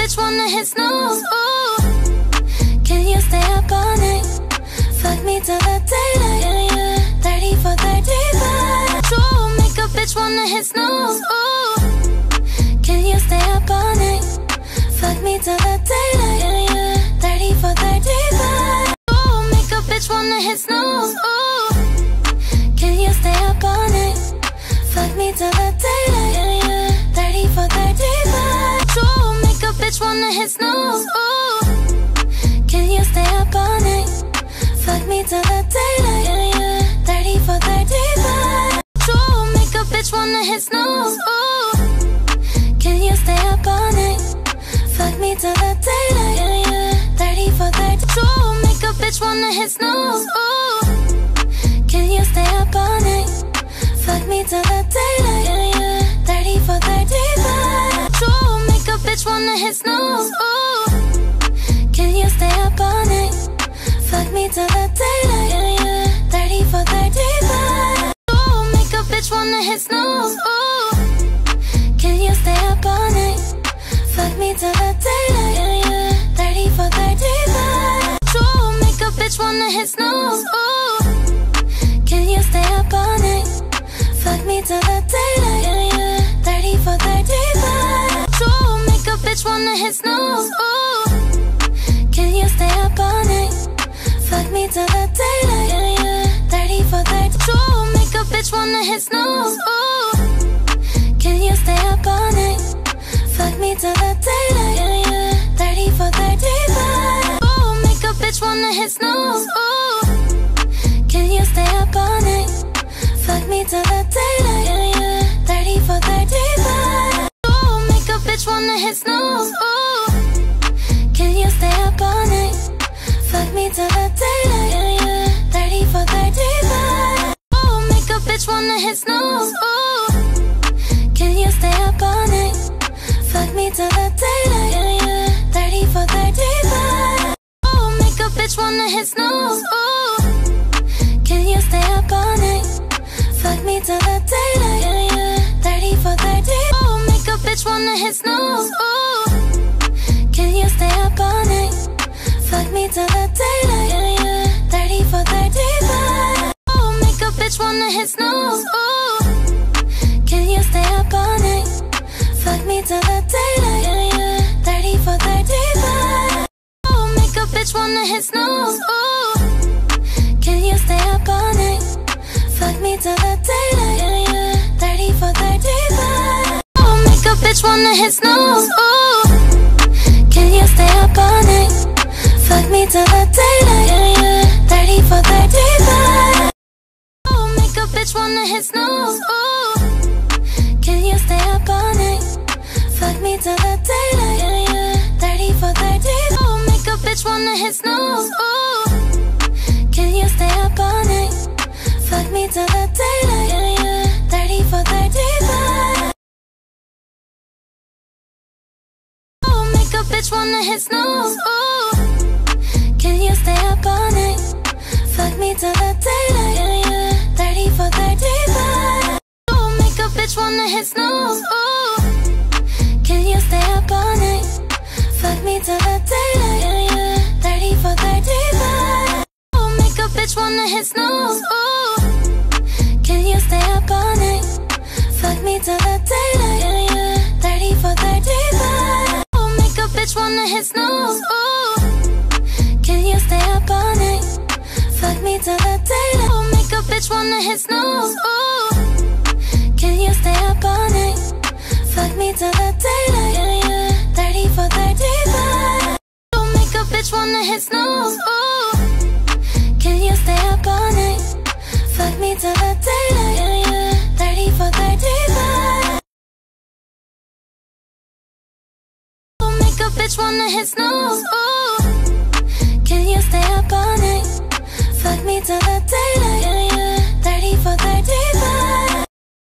bitch wanna hit snooze. Ooh, can you stay up all night? Fuck me till the daylight. 30 for 35. True, make a bitch wanna hit snooze. Ooh, can you stay up all night? Fuck me till the daylight. 30 for 35. True, make a bitch wanna hit snooze. Ooh, can you stay up all night? Fuck me till the daylight. 30 for 35. True, make a bitch wanna hit snooze. Ooh, can you stay up all night? Fuck me till the daylight. 30 for 35. True, make a bitch wanna hit snooze. Ooh, can you stay up all night? Fuck me till the daylight. 30 for 30. True, make a bitch wanna hit snooze. Ooh, can you stay up all night? Fuck me till the daylight. 30 for 35. True, make a bitch wanna hit snooze. Ooh, can you stay up all night? Fuck me till the daylight. 30 for 35. True, make a bitch wanna hit snooze. Ooh, can you stay up all night? Fuck me till the daylight. 30 for 35. True, make a bitch wanna hit snooze. Ooh, can you stay up all night? Fuck me till the daylight. 30 for 35. True, make a bitch wanna hit snooze. Ooh, can you stay up all night? Fuck me till the daylight. 30 for 30. True, make a bitch wanna hit snooze. Ooh, can you stay up all night? Fuck me till the daylight. 30 for 35. Ooh, make a bitch wanna hit snooze. Ooh, can you stay up all night? Fuck me till the daylight. 30 for 35. Ooh, make a bitch wanna hit snooze. Ooh, can you stay up all night? Fuck me till the daylight. 30 for 35. Ooh, make a bitch wanna hit snooze. Ooh, can you stay up all night? Fuck me till the daylight. 30 for 35. Ooh, make a bitch wanna hit snooze. Ooh, can you stay up all night? Fuck me till the daylight. 30 for 30. Ooh, make a bitch wanna hit snooze. Ooh, can you stay up all night? Fuck me till the daylight. 30 for 35. Ooh, make a bitch wanna hit snooze. Ooh, can you stay up all night? Fuck me till the daylight. 30 for 35. Ooh, make a bitch wanna hit snooze. Ooh, can you stay up all night? Fuck me till the daylight. 30 for 35. Ooh, make a bitch wanna hit snooze. Ooh, can you stay up all night? Fuck me till the daylight. 30 for 35. Ooh, make a bitch wanna hit snooze. Ooh, can you stay up all night? Fuck me till the daylight. 30 for 30. Ooh, make a bitch wanna hit snooze. Ooh, can you stay up all night? Fuck me till the daylight. 30 for 35. Ooh, make a bitch wanna hit snooze. Ooh, can you stay up all night? Fuck me till the daylight. 30 for 35. Ooh, make a bitch wanna hit snooze. Ooh, can you stay up all night? Fuck me till the daylight. 30 for 35. Ooh, make a bitch wanna hit snooze. Ooh, can you stay up all night? Fuck me till the daylight. 30 for 35. Ooh, make a bitch wanna hit snooze. Ooh, can you stay up all night? Fuck me till the daylight. Ooh, make a bitch wanna hit snooze. Ooh, can you stay up all night? Fuck me till the daylight. 30 for 35. Ooh, make a bitch wanna hit snooze. Ooh, can you stay up all night? Fuck me till the daylight. 30 for 35. Ooh, make a bitch wanna hit snooze. Ooh, can you stay up all night? Fuck me till the daylight.